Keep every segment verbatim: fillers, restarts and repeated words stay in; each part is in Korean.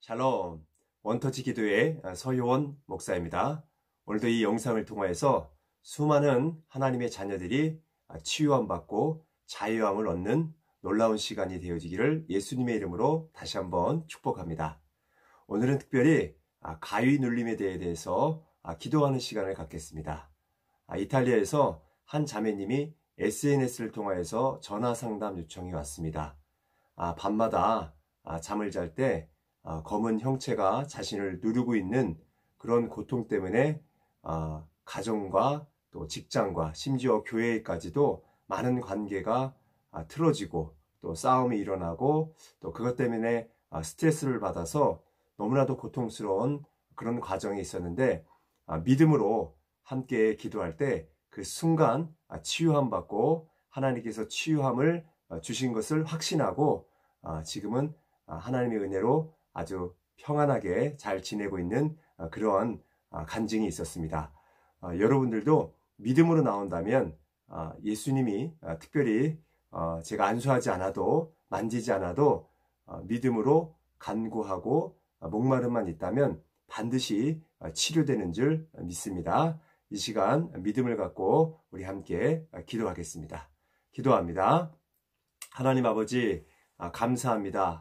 샬롬, 원터치 기도의 서효원 목사입니다. 오늘도 이 영상을 통하여서 수많은 하나님의 자녀들이 치유함 받고 자유함을 얻는 놀라운 시간이 되어지기를 예수님의 이름으로 다시 한번 축복합니다. 오늘은 특별히 가위 눌림에 대해서 기도하는 시간을 갖겠습니다. 이탈리아에서 한 자매님이 에스엔에스를 통하여서 전화 상담 요청이 왔습니다. 밤마다 잠을 잘 때 검은 형체가 자신을 누르고 있는 그런 고통 때문에 가정과 또 직장과 심지어 교회까지도 많은 관계가 틀어지고 또 싸움이 일어나고 또 그것 때문에 스트레스를 받아서 너무나도 고통스러운 그런 과정이 있었는데, 믿음으로 함께 기도할 때 그 순간 치유함 받고 하나님께서 치유함을 주신 것을 확신하고 지금은 하나님의 은혜로 아주 평안하게 잘 지내고 있는 그러한 간증이 있었습니다. 여러분들도 믿음으로 나온다면 예수님이 특별히 제가 안수하지 않아도 만지지 않아도 믿음으로 간구하고 목마름만 있다면 반드시 치료되는 줄 믿습니다. 이 시간 믿음을 갖고 우리 함께 기도하겠습니다. 기도합니다. 하나님 아버지, 감사합니다.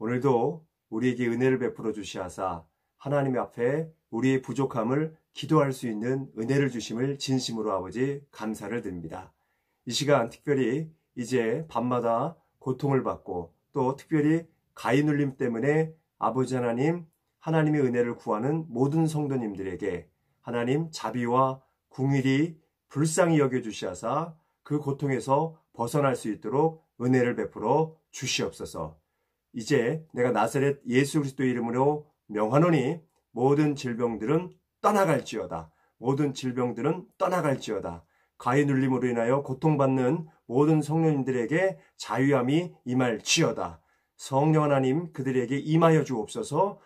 오늘도 우리에게 은혜를 베풀어 주시하사 하나님 앞에 우리의 부족함을 기도할 수 있는 은혜를 주심을 진심으로 아버지 감사를 드립니다. 이 시간 특별히 이제 밤마다 고통을 받고 또 특별히 가위 눌림 때문에 아버지 하나님, 하나님의 은혜를 구하는 모든 성도님들에게 하나님 자비와 궁일이 불쌍히 여겨주시하사 그 고통에서 벗어날 수 있도록 은혜를 베풀어 주시옵소서. 이제 내가 나사렛 예수 그리스도의 이름으로 명하노니 모든 질병들은 떠나갈지어다. 모든 질병들은 떠나갈지어다. 가위 눌림으로 인하여 고통받는 모든 성령님들에게 자유함이 임할지어다. 성령 하나님 그들에게 임하여 주옵소서.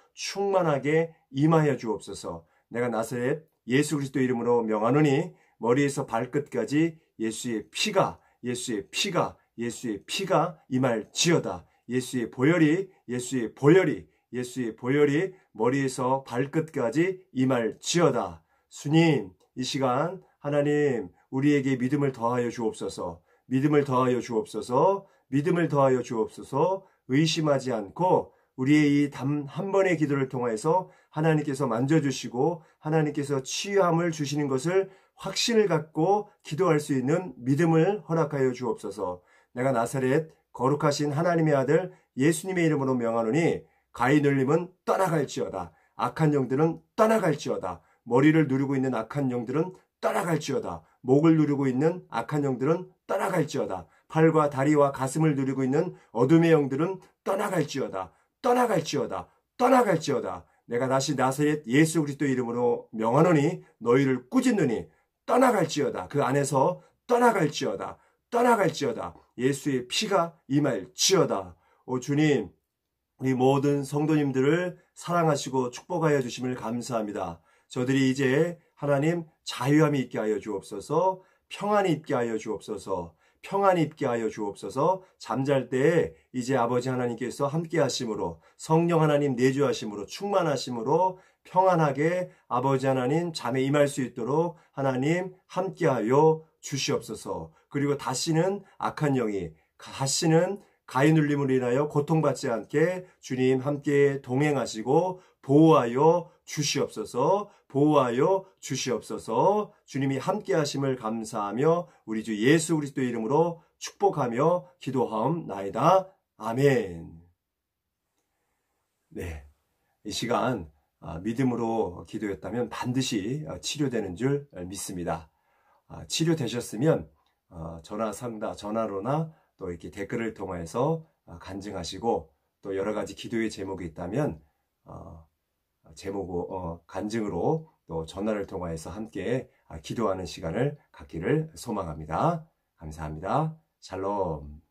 충만하게 임하여 주옵소서. 내가 나사렛 예수 그리스도 이름으로 명하노니 머리에서 발끝까지 예수의 피가 예수의 피가 예수의 피가 임할지어다. 예수의 보혈이 예수의 보혈이 예수의 보혈이 머리에서 발끝까지 임할지어다. 주님, 이 시간 하나님 우리에게 믿음을 더하여 주옵소서. 믿음을 더하여 주옵소서. 믿음을 더하여 주옵소서. 의심하지 않고 우리의 이 단 한 번의 기도를 통해서 하나님께서 만져주시고 하나님께서 치유함을 주시는 것을 확신을 갖고 기도할 수 있는 믿음을 허락하여 주옵소서. 내가 나사렛 거룩하신 하나님의 아들 예수님의 이름으로 명하노니 가위 눌림은 떠나갈지어다. 악한 영들은 떠나갈지어다. 머리를 누르고 있는 악한 영들은 떠나갈지어다. 목을 누르고 있는 악한 영들은 떠나갈지어다. 팔과 다리와 가슴을 누르고 있는 어둠의 영들은 떠나갈지어다. 떠나갈지어다. 떠나갈지어다. 내가 다시 나사렛 예수 그리스도 이름으로 명하노니 너희를 꾸짖느니 떠나갈지어다. 그 안에서 떠나갈지어다. 떠나갈지어다. 예수의 피가 임할지어다. 오 주님, 우리 모든 성도님들을 사랑하시고 축복하여 주심을 감사합니다. 저들이 이제 하나님 자유함이 있게 하여 주옵소서. 평안이 있게 하여 주옵소서. 평안이 있게 하여 주옵소서. 잠잘 때에 이제 아버지 하나님께서 함께 하심으로 성령 하나님 내주하심으로 충만하심으로 평안하게 아버지 하나님 잠에 임할 수 있도록 하나님 함께 하여 주시옵소서. 그리고 다시는 악한 영이 다시는 가위 눌림으로 인하여 고통받지 않게 주님 함께 동행하시고 보호하여 주시옵소서. 보호하여 주시옵소서. 주님이 함께 하심을 감사하며 우리 주 예수 그리스도의 이름으로 축복하며 기도하옵나이다. 아멘. 네, 이 시간 믿음으로 기도했다면 반드시 치료되는 줄 믿습니다. 치료되셨으면 전화 상담, 전화로나 또 이렇게 댓글을 통해서 간증하시고 또 여러 가지 기도의 제목이 있다면 제목, 어, 간증으로 또 전화를 통해서 함께 기도하는 시간을 갖기를 소망합니다. 감사합니다. 샬롬.